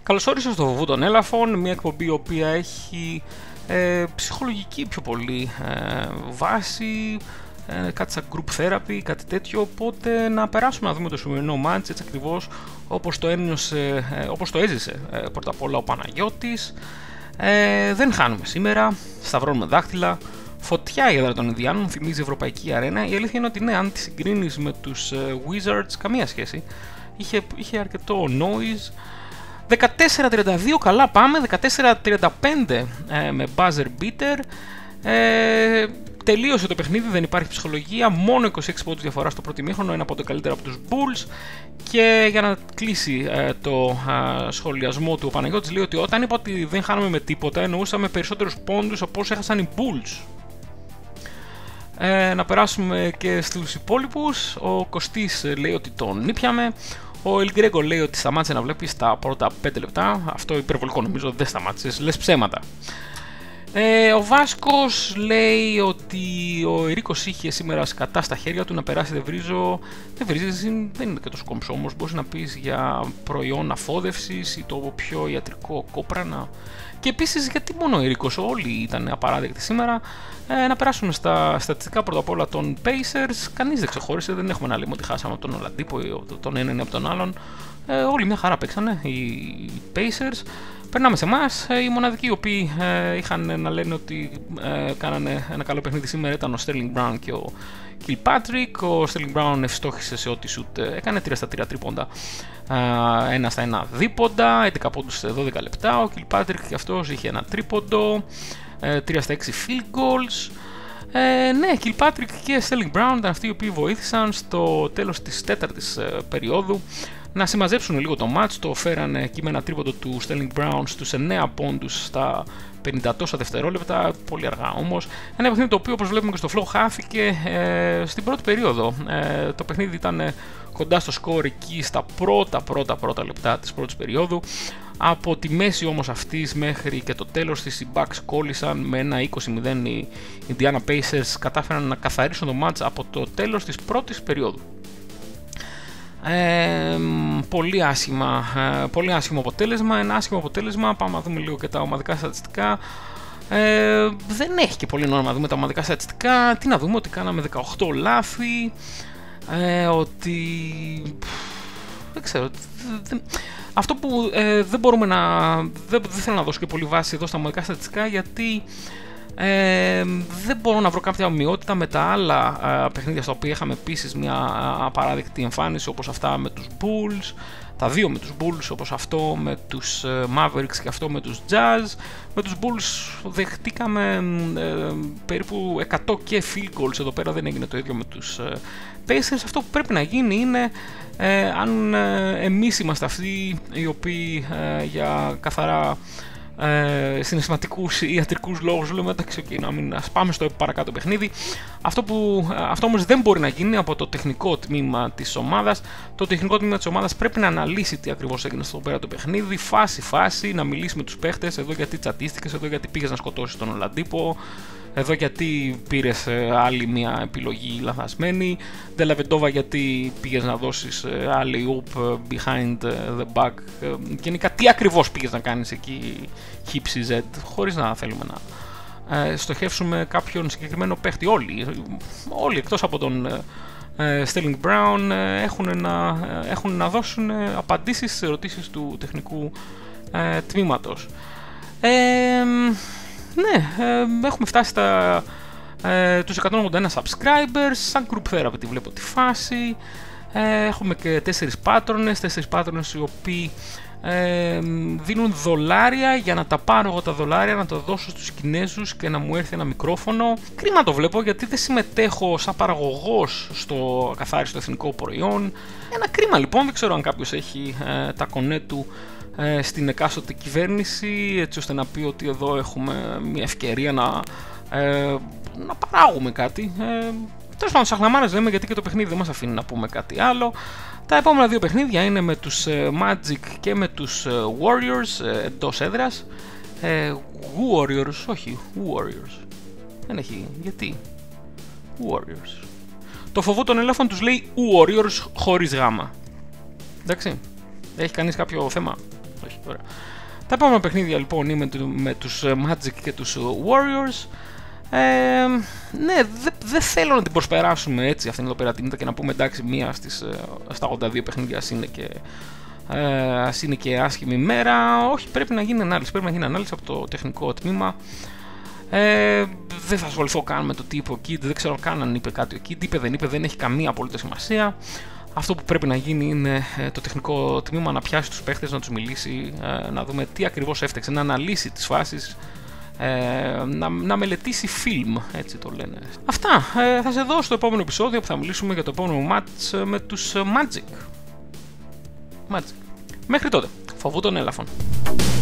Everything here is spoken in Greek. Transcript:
Καλώς όρισες στο Φοβού των Έλαφων, μια εκπομπή η οποία έχει ψυχολογική πιο πολύ βάση, κάτι σαν group therapy, κάτι τέτοιο, οπότε να περάσουμε να δούμε το σημερινό match έτσι ακριβώς όπως το έζησε πρώτα απ' όλα ο Παναγιώτης. Δεν χάνουμε σήμερα, σταυρώνουμε δάχτυλα, φωτιά η έδρα των Ινδιάνων, θυμίζει Ευρωπαϊκή Αρένα. Η αλήθεια είναι ότι ναι, αν τη συγκρίνεις με τους Wizards, καμία σχέση, είχε αρκετό noise. 14-32, καλά πάμε, 14-35 με buzzer beater. Τελείωσε το παιχνίδι, δεν υπάρχει ψυχολογία, μόνο 26 πόντους διαφορά στο πρώτο ημίχρονο, ένα πόντο καλύτερα από τους Bulls. Και για να κλείσει το σχολιασμό του, ο Παναγιώτης λέει ότι όταν είπα ότι δεν χάνουμε με τίποτα, εννοούσαμε περισσότερους πόντους από όσους έχασαν οι Bulls. Να περάσουμε και στους υπόλοιπους. Ο Κωστής λέει ότι τον ήπιαμε. Ο Ελγκρέγκο λέει ότι σταμάτησε να βλέπει στα πρώτα 5 λεπτά. Αυτό υπερβολικό νομίζω, δεν σταμάτησες, λες ψέματα. Ο Βάσκος λέει ότι ο Ερίκος είχε σήμερα σκατά στα χέρια του να περάσει, δεν βρίζει, δεν είναι και τόσο κόμψο όμως. Μπορείς να πεις για προϊόν αφόδευσης ή το πιο ιατρικό κόπρανα. Και επίσης γιατί μόνο ο Ερίκος, όλοι ήταν απαράδεκτοι σήμερα. Να περάσουμε στα στατιστικά πρώτα απ' όλα των Pacers. Κανείς δεν ξεχώρισε, δεν έχουμε να λέμε ότι χάσαμε από τον Ολαντίπο ή τον έναν από τον άλλον. Όλοι μια χαρά παίξανε οι Pacers. Περνάμε σε εμάς. Οι μοναδικοί οι οποίοι είχαν να λένε ότι κάνανε ένα καλό παιχνίδι σήμερα ήταν ο Sterling Brown και ο Kilpatrick. Ο Sterling Brown ευστόχησε σε ό,τι shoot έκανε, 3 στα 3 τρίποντα, 1 στα 1 δίποντα, 11 πόντους σε 12 λεπτά. Ο Kilpatrick και αυτός είχε ένα τρίποντο, 3 στα 6 field goals. Ναι, Kilpatrick και Sterling Brown ήταν αυτοί οι οποίοι βοήθησαν στο τέλος της τέταρτης περίοδου να συμμαζέψουν λίγο το match. Το φέρανε εκεί με ένα τρίποντο του Sterling Brown στους 9 πόντους στα 50 τόσα δευτερόλεπτα, πολύ αργά όμως. Ένα παιχνίδι το οποίο, όπως βλέπουμε και στο flow, χάθηκε στην πρώτη περίοδο. Το παιχνίδι ήταν κοντά στο σκορ εκεί στα πρώτα λεπτά της πρώτης περίοδου. Από τη μέση όμως αυτής μέχρι και το τέλος της οι Bucks κόλλησαν με ένα 20-0. Οι Indiana Pacers κατάφεραν να καθαρίσουν το match από το τέλος της πρώτης περίοδου. Πολύ άσχημο αποτέλεσμα. Ένα άσχημο αποτέλεσμα. Πάμε να δούμε λίγο και τα ομαδικά στατιστικά. Δεν έχει και πολύ νόημα να δούμε τα ομαδικά στατιστικά. Τι να δούμε, ότι κάναμε 18 λάθη, ότι δεν ξέρω, αυτό που δεν μπορούμε να, δεν θέλω να δώσω και πολύ βάση εδώ στα ομαδικά στατιστικά, γιατί δεν μπορώ να βρω κάποια ομοιότητα με τα άλλα παιχνίδια στα οποία είχαμε επίσης μια απαράδεκτη εμφάνιση, όπως αυτά με τους Bulls, τα δύο με τους Bulls, όπως αυτό με τους Mavericks και αυτό με τους Jazz. Με τους Bulls δεχτήκαμε περίπου 100 και field goals, εδώ πέρα δεν έγινε το ίδιο με τους Pacers. Αυτό που πρέπει να γίνει είναι, αν εμείς είμαστε αυτοί οι οποίοι για καθαρά συναισθηματικούς ή ιατρικούς λόγους λέμε εντάξει, ας πάμε στο παρακάτω παιχνίδι. Αυτό όμως δεν μπορεί να γίνει από το τεχνικό τμήμα της ομάδας. Το τεχνικό τμήμα της ομάδας πρέπει να αναλύσει τι ακριβώς έγινε στο πέρα το παιχνίδι, φάση, να μιλήσει με τους παίχτες, εδώ γιατί τσατίστηκες, εδώ γιατί πήγες να σκοτώσεις τον Ολαντίπο, εδώ γιατί πήρες άλλη μια επιλογή λαθασμένη, Ντελαβεντόβα γιατί πήγες να δώσεις άλλη oop behind the back, γενικά τι ακριβώς πήγες να κάνεις εκεί χύψη Z, χωρίς να θέλουμε να στοχεύσουμε κάποιον συγκεκριμένο παίχτη. Όλοι εκτός από τον Sterling Brown έχουν να δώσουν απαντήσεις στις ερωτήσεις του τεχνικού τμήματος. Ναι, έχουμε φτάσει τους 181 subscribers, σαν group therapy τη βλέπω τη φάση. Έχουμε και 4 πάτρονες οι οποίοι δίνουν δολάρια για να τα πάρω εγώ τα δολάρια, να τα δώσω στους Κινέζους και να μου έρθει ένα μικρόφωνο. Κρίμα το βλέπω, γιατί δεν συμμετέχω σαν παραγωγός στο καθάριστο εθνικό προϊόν. Ένα κρίμα λοιπόν, δεν ξέρω αν κάποιος έχει τα κονέ του στην εκάστοτε κυβέρνηση, έτσι ώστε να πει ότι εδώ έχουμε μια ευκαιρία να παράγουμε κάτι. Τέλος πάντων, σαχλαμάρες λέμε, γιατί και το παιχνίδι δεν μας αφήνει να πούμε κάτι άλλο. Τα επόμενα δύο παιχνίδια είναι με τους Magic και με τους Warriors εντός έδρας. Warriors, όχι Warriors. Δεν έχει, γιατί Warriors. Το Φοβό των Ελέφων τους λέει Warriors χωρίς γάμα. Εντάξει, έχει κανείς κάποιο θέμα? Όχι. Ωραία. Τα επόμενα παιχνίδια λοιπόν είναι με τους Magic και τους Warriors. Ναι, δεν θέλω να την προσπεράσουμε έτσι αυτήν εδώ πέρα την ήττα και να πούμε εντάξει μία στα 82 παιχνίδια ας είναι και άσχημη μέρα. Όχι, πρέπει να γίνει ανάλυση. Πρέπει να γίνει ανάλυση από το τεχνικό τμήμα. Δεν θα ασχοληθώ καν με το τι είπε ο Kid. Δεν ξέρω καν αν είπε κάτι ο Kid. Είπε, δεν είπε, δεν έχει καμία απολύτως σημασία. Αυτό που πρέπει να γίνει είναι το τεχνικό τμήμα να πιάσει τους παίχτες, να τους μιλήσει, να δούμε τι ακριβώς έφταξε, να αναλύσει τις φάσεις, να μελετήσει film, έτσι το λένε. Αυτά. Θα σε δω στο επόμενο επεισόδιο που θα μιλήσουμε για το επόμενο match με τους Magic. Μέχρι τότε, φοβού των έλαφων.